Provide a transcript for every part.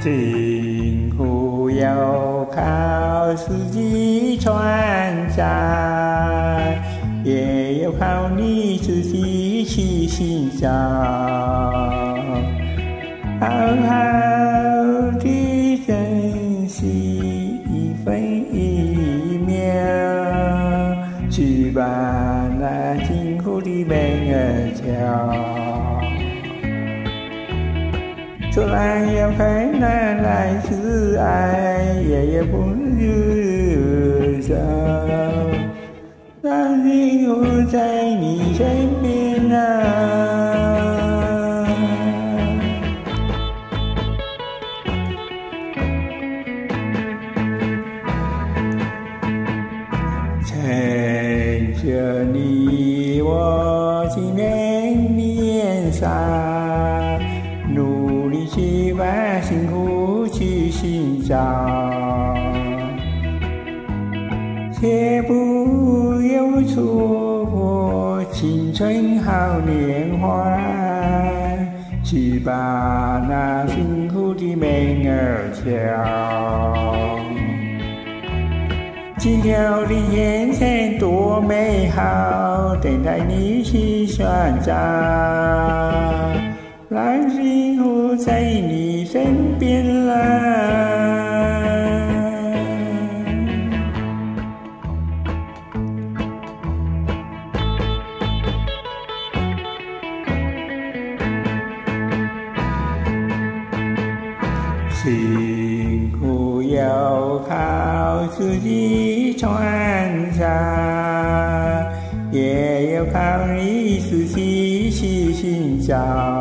幸福要靠自己创造，也要靠你自己去寻找。好好地珍惜一分一秒，去把那幸福的门儿敲。虽然有困难来自爱，也有不如手，让幸福在你身边啊。趁着你我青年少，努力去把幸福去寻找，切不要错过青春好年华，去把那幸福的门儿敲。今条的眼前多美好，等待你去选择，让幸福在你身边啦。幸福要靠自己创造，也要靠你自己去寻找。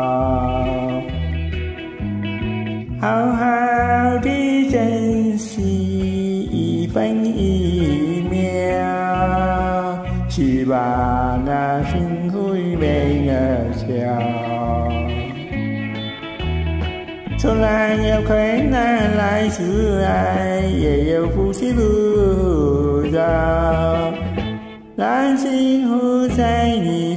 好好地珍惜一分一秒，去把那幸福的门儿敲。虽然有困难来自爱，也有不屈不挠，让幸福在你